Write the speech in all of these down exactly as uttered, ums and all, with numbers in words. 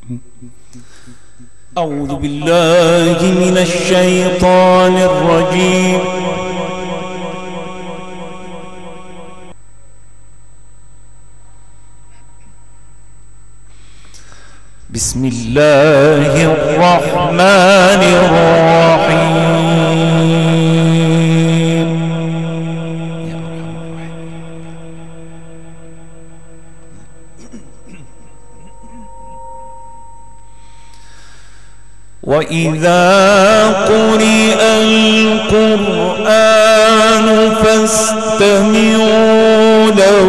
أعوذ بالله من الشيطان الرجيم. بسم الله الرحمن الرحيم. وإذا قرئ القرآن فاستمعوا له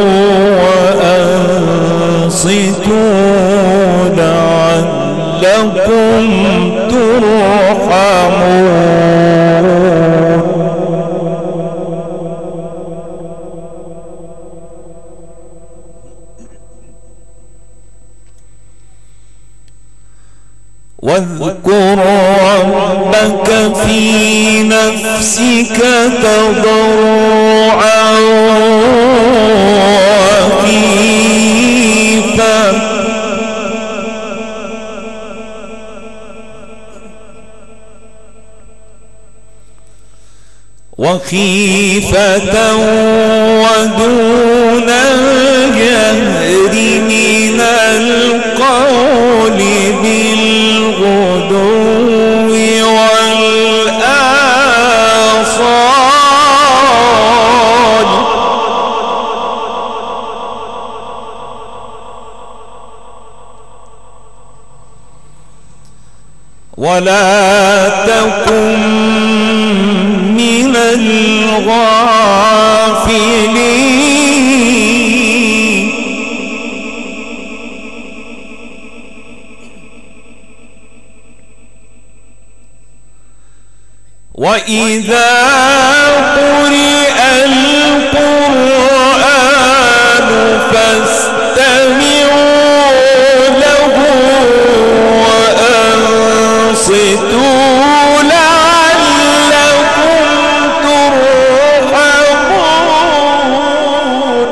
وأنصتوا لعلكم ترحمون. واذكر ربك في نفسك تضرعا وخيفا وخيفة ودون الجهر من القول بالغدو والآصال. ولا تكن من الغافلين. وإذا قرئ القرآن فاستمعوا له وأنصتوا لعلكم ترحمون.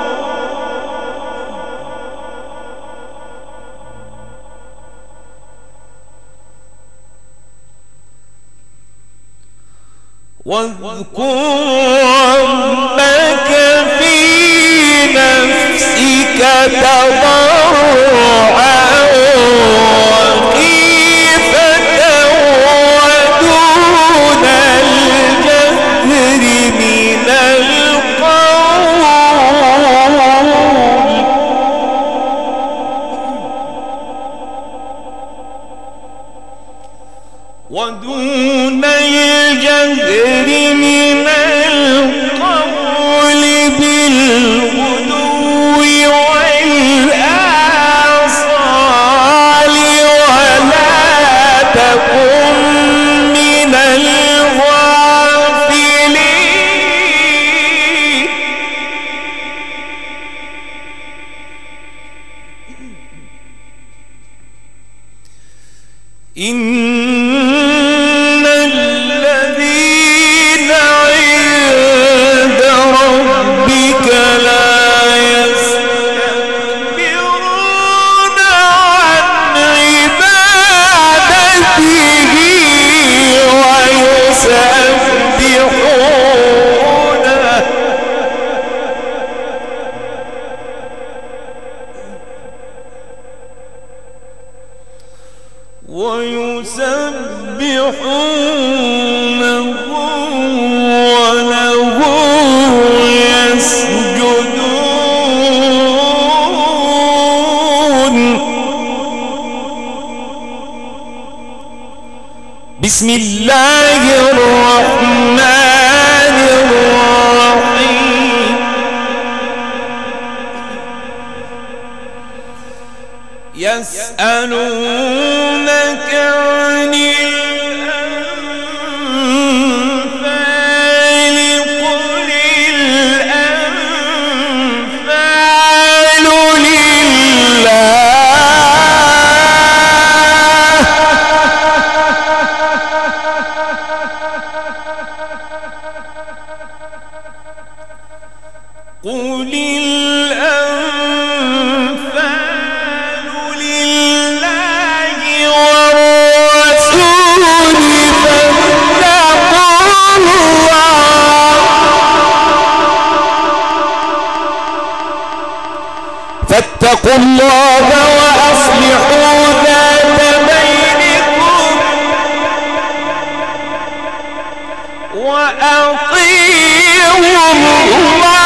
واذكر ربك في نفسك تضرعا وخيفة ودون الجهر من القول ودون الجهر من القول بالغدو والآصال. ولا تكن من الغافلين. إن الذين عند ربك لا يستكبرون عن عبادته ويسبحونه ويسبحونه وله يسجدون. بسم الله الرحمن الرحيم. يسألونك عن الأنفال قل الأنفال لله قل الأنفال لله فاتقوا الله وأصلحوا ذات بينكم وأطيعوا الله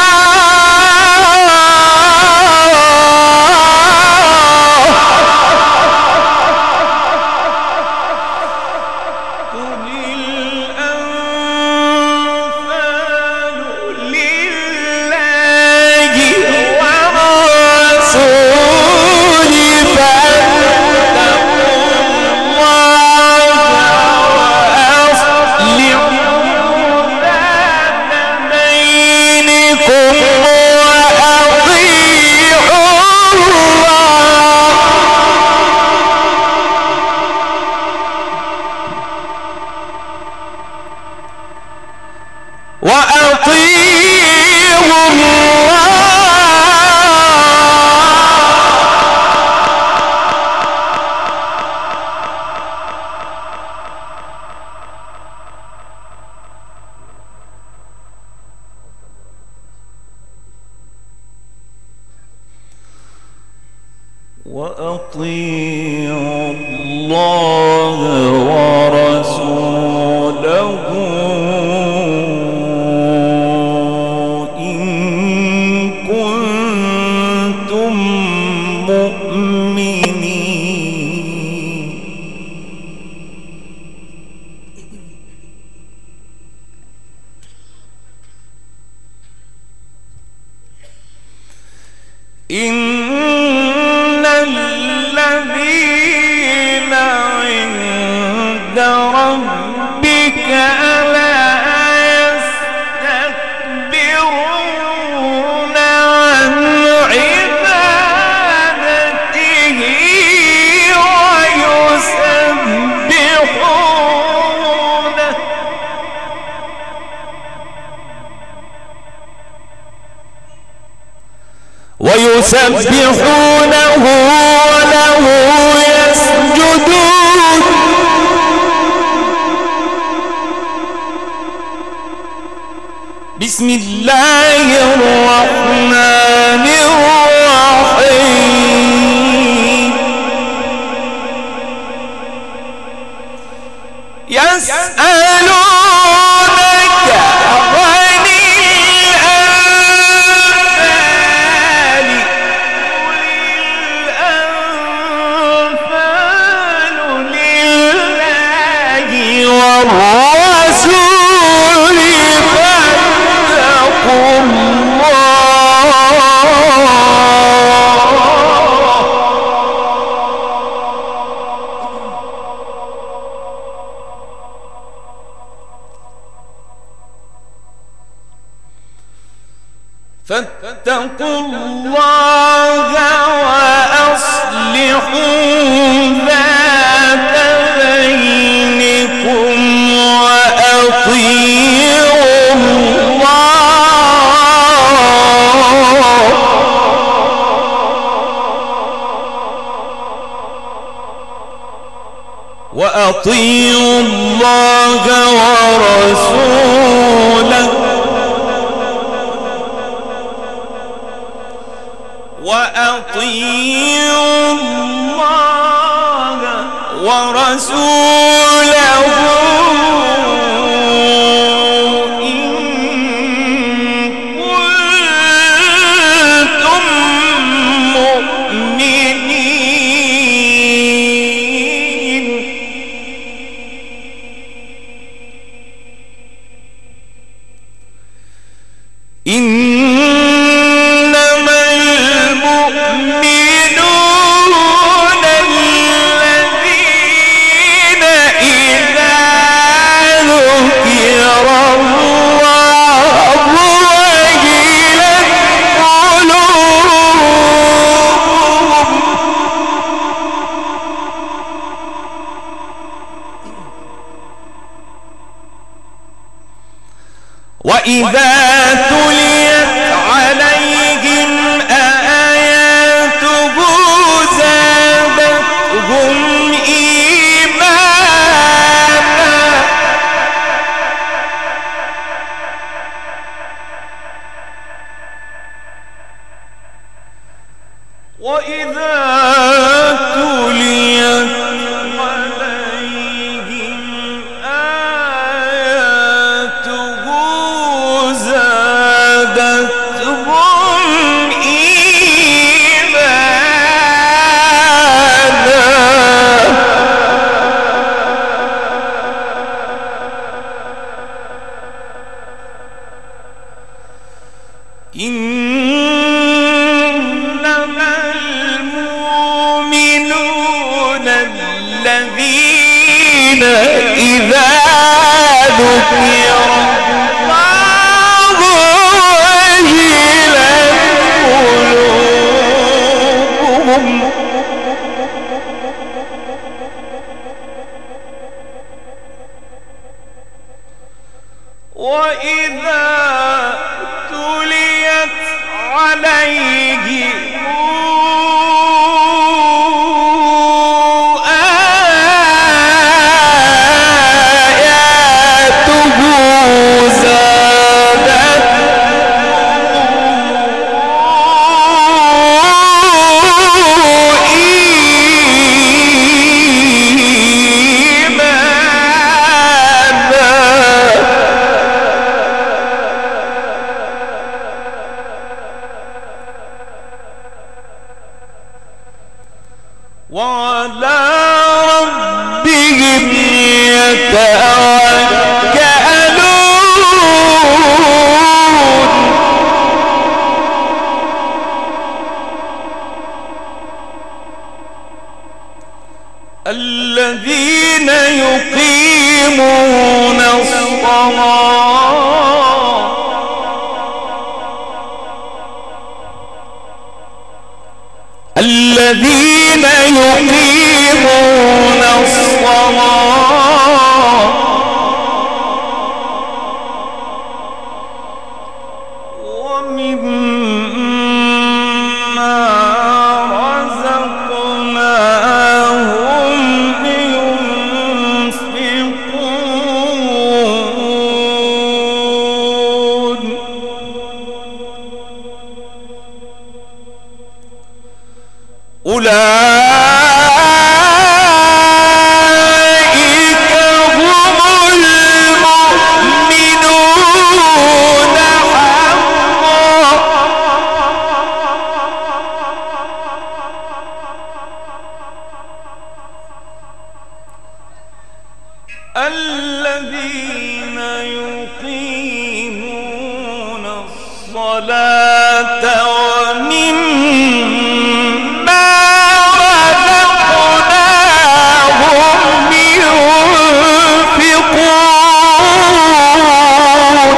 وأطيعوا الله ورسوله إن كنتم مؤمنين. إن الذين عند ربك لا يستكبرون عن عبادته ويسبحونه ويسبحونه وله يسجدون بسم الله الرحمن الرحيم. يسألونك عن الأنفال قل الأنفال لله والرسول فاتقوا فاتقوا الله وأصلحوا ذات بينكم وأطيعوا الله وأطيعوا الله ورسوله وأطيعوا الله ورسوله إن كنتم مؤمنين. إنما المؤمنون الذين إذا ذكر الله وجلت قلوبهم وإذا تليت عليهم آياته زادتهم إيمانا وإذا الذين إذا ذكر الله وجلت قلوبهم وإذا تليت عليهم وعلى ربهم يتوكلون الذين يقيمون الصلاة الذين يقيمون الصلاة ومما رزقناهم ينفقون أولئك هم المؤمنون حقا الذين يقيمون الصلاة ومما رزقناهم ينفقون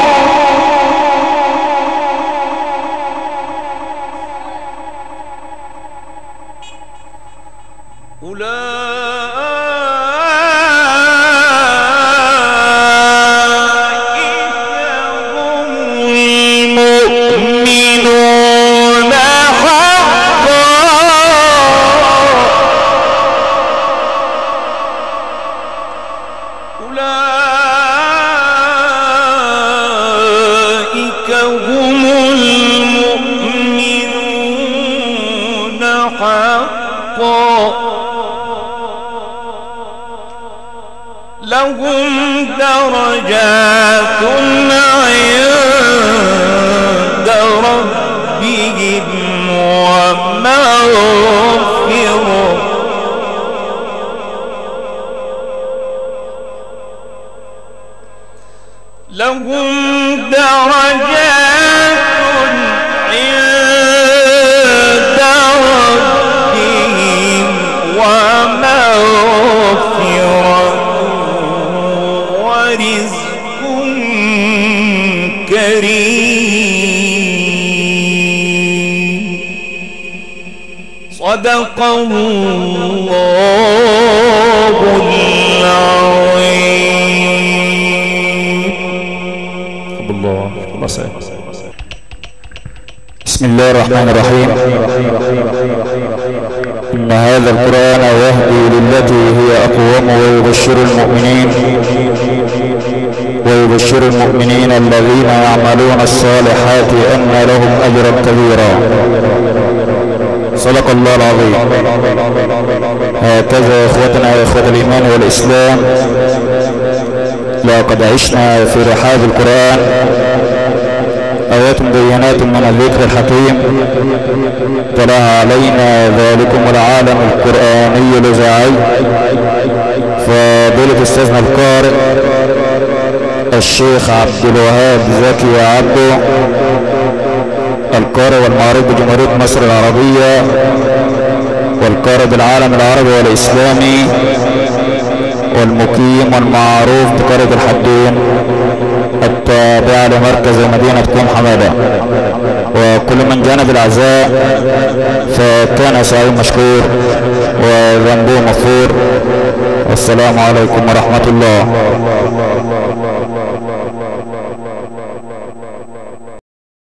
أولئك هم المؤمنون حقا لهم درجات عند ربهم ومغفرة لهم درجات عند ربهم ومغفرة ورزق كريم صدق الله العظيم. الله بسم الله الرحمن الرحيم. إن هذا القرآن يهدي للتي هي أقوم ويبشر المؤمنين ويبشر المؤمنين الذين يعملون الصالحات أن لهم أجرا كبيرا. صدق الله العظيم. هكذا إخوتنا وإخوة الإيمان والإسلام لقد عشنا في رحاب القرآن آيات بينات من الذكر الحكيم تلاها علينا ذلكم العالم القرآني الإذاعي فضيلة أستاذنا القارئ الشيخ عبد الوهاب زكي عبده القارئ والمعروف بجمهورية مصر العربية والقارئ العالم العربي والإسلامي والمقيم والمعروف بقرية الحدين التابعة لمركز مدينة كوم حمادة. وكل من جانب العزاء فكان سعيه مشكور وذنبه مغفور. والسلام عليكم ورحمة الله.